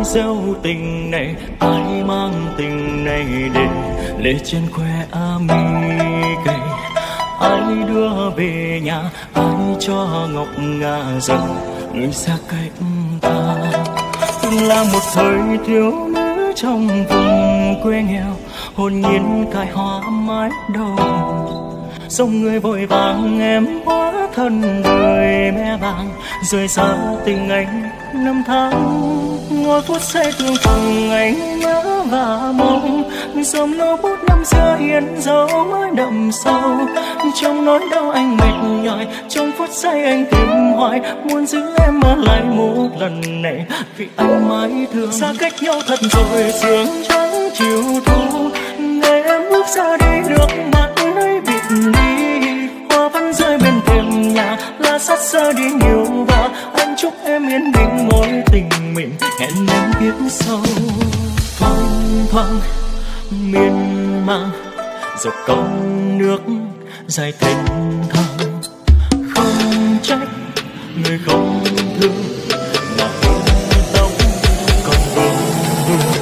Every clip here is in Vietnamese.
gieo tình này, ai mang tình này đến lệ trên khoe mi cây. Ai đưa về nhà, ai cho ngọc ngà dần người xa cách ta. Từng là một thời thiếu nữ trong vùng quê nghèo, hồn nhiên cài hoa mái đầu. Dòng người vội vàng em hóa thân đời mẹ vàng, rời xa tình anh năm tháng. Ngồi phút giây thương phùng anh nhớ và mong, dòng lũ bút năm xưa hiến dấu mới đậm sâu. Trong nỗi đau anh mệt nhòi, trong phút giây anh tìm hoài, muốn giữ em ở lại một lần này vì anh mãi thương. Xa cách nhau thật rồi, sương trắng chiều thu, ngày em bước ra đi nước mắt nơi bịt đi. Hoa vẫn rơi bên thềm nhà, lá sắt rơi đi nhiều và anh chúc em yên bình mối tình mình, hẹn em biết sau. Thoáng thoáng miên man giọt con nước dài thênh thang, không trách người không thương mà tóc còn vương vương.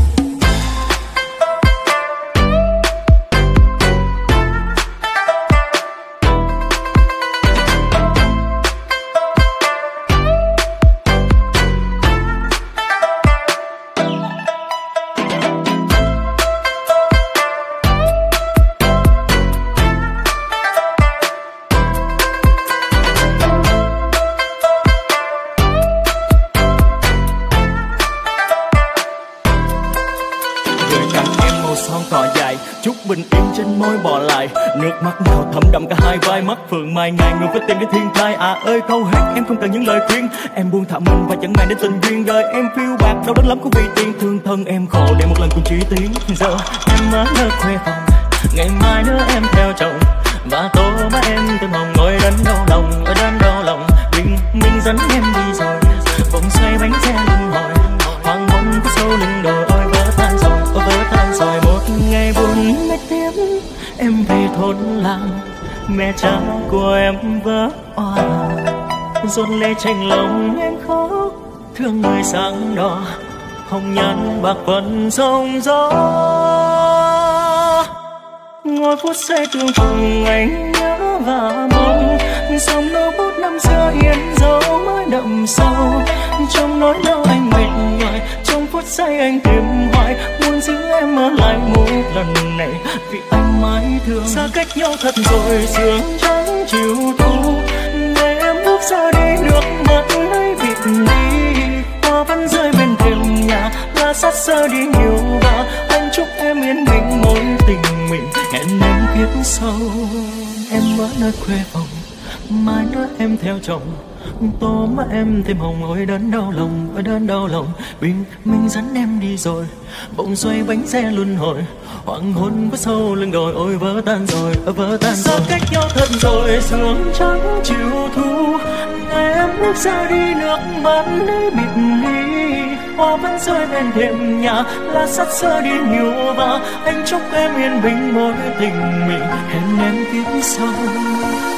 Bình yên trên môi bỏ lại, nước mắt nào thấm đậm cả hai vai mắt. Phượng mai ngày người với tên đến thiên thai. À ơi câu hát em không cần những lời khuyên, em buông thả mình và chẳng màng đến tình duyên. Đời em phiêu bạc đau đớn lắm cũng vì tiền, thương thân em khổ để một lần cùng chỉ tiếng. Giờ em mới nơi khuê phòng, ngày mai nữa em theo chồng, và tô má em từng hồng ngồi đến đau lòng, ở đến đau lòng. Mình dẫn em đi rồi, vòng xoay bánh xe luân hồi, hoàng hôn có sâu lưng đồi. Ôi vỡ tan rồi, ôi vỡ tan rồi. Một ngày buồn mệt tiếp em về thôn làng, mẹ cha của em vỡ òa, dồn lệ tranh lòng em khóc, thương người sáng đỏ, hồng nhan bạc phận sông gió. Ngồi phút giây thương phùng anh nhớ và mong, dòng lũ bút năm xưa hiến dấu mới đậm sâu. Trong nỗi đau anh mệt nhòi, trong phút giây anh tìm hoài, muốn giữ em ở lại một lần này vì anh mãi thương. Xa cách nhau thật rồi, sương trắng chiều thu, ngày em bước ra đi nước mắt nơi bịt đi. Hoa vẫn rơi bên thềm nhà, lá sắt rơi đi nhiều và anh chúc em yên bình mối tình mình, hẹn em kiếp sau. Em ở nơi khuê phòng, mai nữa em theo chồng, tô má em thêm hồng. Ôi đớn đau lòng, ôi đớn đau lòng. Bình minh dẫn em đi rồi, bỗng xoay bánh xe luân hồi, hoàng hôn vắt sâu lưng đồi. Ôi vỡ tan rồi, ôi vỡ tan rồi. Xa cách nhau thật rồi, sương trắng chiều thu, ngày em bước ra đi nước mắt nơi bịt đi. Hoa vẫn rơi bên thềm nhà, lá sắt rơi đi nhiều và anh chúc em yên bình mối tình mình, hẹn em kiếp sau.